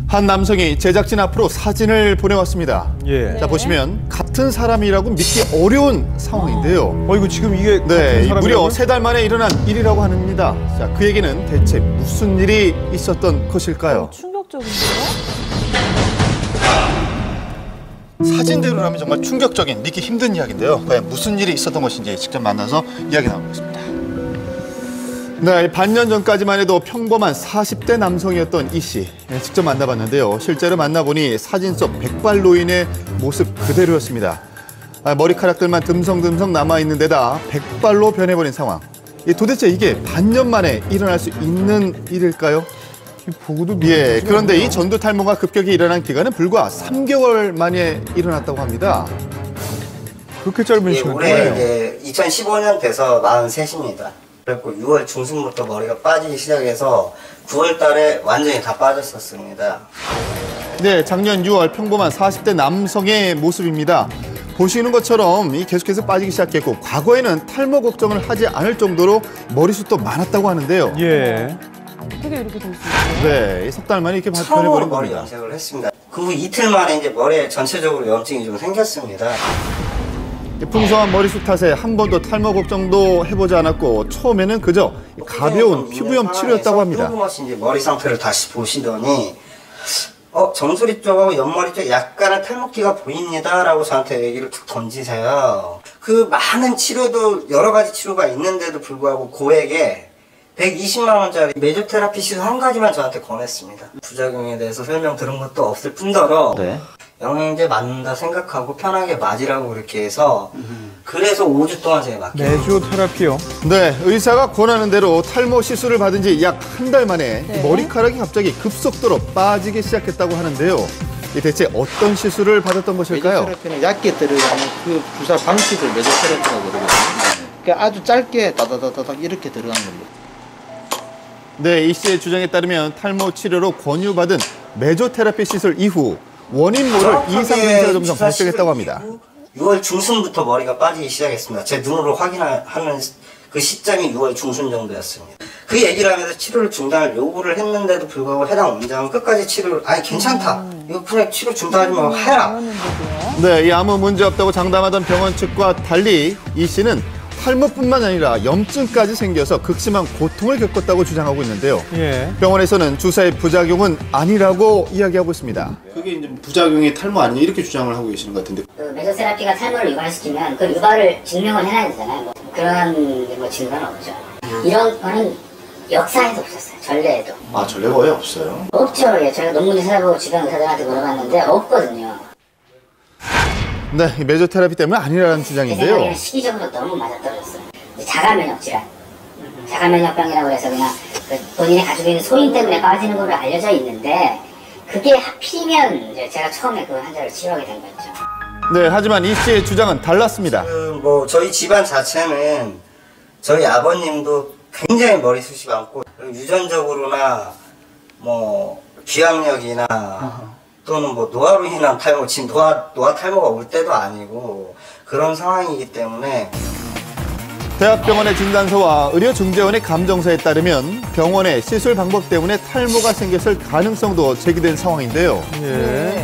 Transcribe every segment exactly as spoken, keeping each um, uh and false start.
한 남성이 제작진 앞으로 사진을 보내왔습니다. 예. 자, 보시면 같은 사람이라고 믿기 어려운 상황인데요. 어, 이거 지금 이게 네, 같은 무려 세 달 만에 일어난 일이라고 합니다. 자, 그에게는 대체 무슨 일이 있었던 것일까요? 어, 충격적인데요? 사진대로라면 정말 충격적인, 믿기 힘든 이야기인데요. 과연 무슨 일이 있었던 것인지 직접 만나서 이야기 나눠보겠습니다. 네, 반년 전까지만 해도 평범한 사십 대 남성이었던 이 씨. 네, 직접 만나봤는데요. 실제로 만나보니 사진 속 백발 노인의 모습 그대로였습니다. 아, 머리카락들만 듬성듬성 남아있는 데다 백발로 변해버린 상황. 이, 도대체 이게 반년 만에 일어날 수 있는 일일까요? 보고도 예, 그런데 이 전두 탈모가 급격히 일어난 기간은 불과 삼 개월 만에 일어났다고 합니다. 그렇게 짧은 예, 시간 올해 동안요. 이제 이천십오 년 돼서 마흔셋입니다. 그래서 유월 중순부터 머리가 빠지기 시작해서 구월 달에 완전히 다 빠졌었습니다. 네, 작년 유월 평범한 사십 대 남성의 모습입니다. 보시는 것처럼 이 계속해서 빠지기 시작했고 과거에는 탈모 걱정을 하지 않을 정도로 머리숱도 많았다고 하는데요. 예. 어떻게 이렇게 될 수 있어요? 네, 석 달 만에 이렇게 처음으로 변해버린 머리 겁니다. 염색을 했습니다. 그 후 이틀 만에 이제 머리에 전체적으로 염증이 좀 생겼습니다. 풍성한 머리숱 탓에 한 번도 탈모 걱정도 해보지 않았고 처음에는 그저 가벼운 피부염 치료였다고 합니다. 뜬금없이 이제 머리 상태를 다시 보시더니 어 정수리 쪽하고 옆머리 쪽에 약간의 탈모기가 보입니다라고 저한테 얘기를 툭 던지세요. 그 많은 치료도 여러 가지 치료가 있는데도 불구하고 고액에 백이십만 원짜리 메조테라피 시술 한 가지만 저한테 권했습니다. 부작용에 대해서 설명 들은 것도 없을 뿐더러 네. 영양제 맞는다 생각하고 편하게 맞으라고 그렇게 해서 그래서 오 주 동안 제가 맞게 메조 테라피요. 네, 의사가 권하는 대로 탈모 시술을 받은 지 약 한 달 만에 네. 머리카락이 갑자기 급속도로 빠지기 시작했다고 하는데요. 이 대체 어떤 시술을 받았던 것일까요? 메조테라피는 얇게 들어가는 그 주사 방식을 메조테라피라고 그러거든요. 그러니까 아주 짧게 따다다다닥 이렇게 들어가는 겁니다. 네, 이 씨의 주장에 따르면 탈모 치료로 권유받은 메조테라피 시술 이후 원인 모를 이상 증세가 점점 발생했다고 합니다. 유월 중순부터 머리가 빠지기 시작했습니다. 제 눈으로 확인하는 그 시점이 유월 중순 정도였습니다. 그 얘기를 하면서 치료를 중단을 요구를 했는데도 불구하고 해당 원장은 끝까지 치료를 아니 괜찮다. 이거 그냥 치료 중단하지 말고 해라. 네, 이 아무 문제 없다고 장담하던 병원 측과 달리 이 씨는 탈모뿐만 아니라 염증까지 생겨서 극심한 고통을 겪었다고 주장하고 있는데요. 예. 병원에서는 주사의 부작용은 아니라고 이야기하고 있습니다. 그게 이제 부작용이 탈모 아니냐 이렇게 주장을 하고 계시는 것 같은데. 그 메조테라피가 탈모를 유발시키면 그 유발을 증명을 해놔야 되잖아요. 뭐 그런 뭐 증거는 없죠. 이런 거는 역사에도 없었어요. 전례에도. 아, 전례가 왜 없어요? 없죠. 예, 제가 논문을 찾아보고 주변 의사들한테 물어봤는데 없거든요. 네, 이 메조테라피 때문에 아니라는 제 주장인데요. 생각에는 시기적으로 너무 맞아떨어졌어요. 자가면역 질환. 자가면역병이라고 해서 그냥 그 본인이 가지고 있는 소인 때문에 빠지는 걸로 알려져 있는데 그게 하필이면 이제 제가 처음에 그 환자를 치료하게 된 거죠. 네, 하지만 이 씨의 주장은 달랐습니다. 그 뭐 저희 집안 자체는 저희 아버님도 굉장히 머리숱이 많고 유전적으로나 뭐 기억력이나 또는 뭐 노화로 인한 탈모, 지금 노화, 노화 탈모가 올 때도 아니고 그런 상황이기 때문에 대학병원의 진단서와 의료중재원의 감정서에 따르면 병원의 시술 방법 때문에 탈모가 생겼을 가능성도 제기된 상황인데요. 예.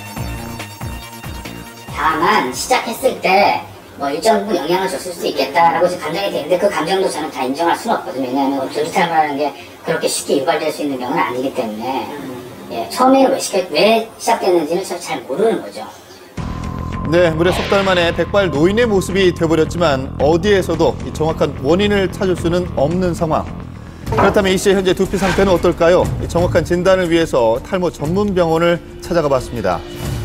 다만 시작했을 때 뭐 일정 부분 영향을 줬을 수 있겠다라고 지금 감정이 되는데 그 감정도 저는 다 인정할 수는 없거든요. 왜냐하면 전두탈모라는 게 그렇게 쉽게 유발될 수 있는 병은 아니기 때문에 예, 처음에는 왜, 시켜, 왜 시작됐는지는 잘 모르는 거죠. 네, 무려 석 달 만에 백발 노인의 모습이 되어버렸지만 어디에서도 이 정확한 원인을 찾을 수는 없는 상황. 그렇다면 이 씨의 현재 두피 상태는 어떨까요? 이 정확한 진단을 위해서 탈모 전문 병원을 찾아가 봤습니다.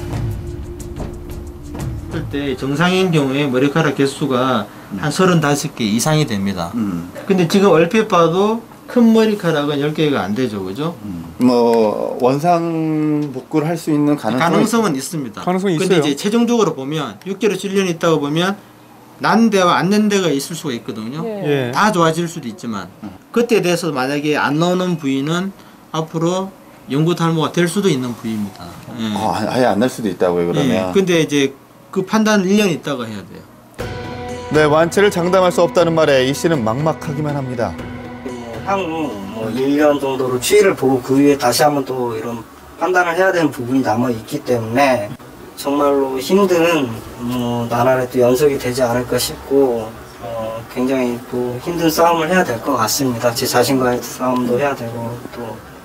때 정상인 경우에 머리카락 개수가 한 서른다섯 개 이상이 됩니다. 음. 근데 지금 얼핏 봐도 큰 머리카락은 열 개가 안 되죠, 그죠? 음. 뭐 원상 복구를 할 수 있는 가능성이 가능성은 있습니다. 가능성이 근데 있어요. 이제 최종적으로 보면 육 개월치 일 년 있다고 보면 난 데와 안 난 데가 있을 수가 있거든요. 예. 예. 다 좋아질 수도 있지만 그때에 대해서 만약에 안 나오는 부위는 앞으로 영구 탈모가 될 수도 있는 부위입니다. 예. 아, 아예 안 날 수도 있다고요, 그러면. 예. 근데 이제 그 판단은 일 년 있다가 해야 돼요. 네, 완치를 장담할 수 없다는 말에 이 씨는 막막하기만 합니다. 향후 뭐 일 년 정도로 추이를 보고 그 위에 다시 한번 또 이런 판단을 해야 되는 부분이 남아 있기 때문에 정말로 힘든 어, 나날에 또 연속이 되지 않을까 싶고 어, 굉장히 또 힘든 싸움을 해야 될 것 같습니다. 제 자신과의 싸움도 해야 되고 또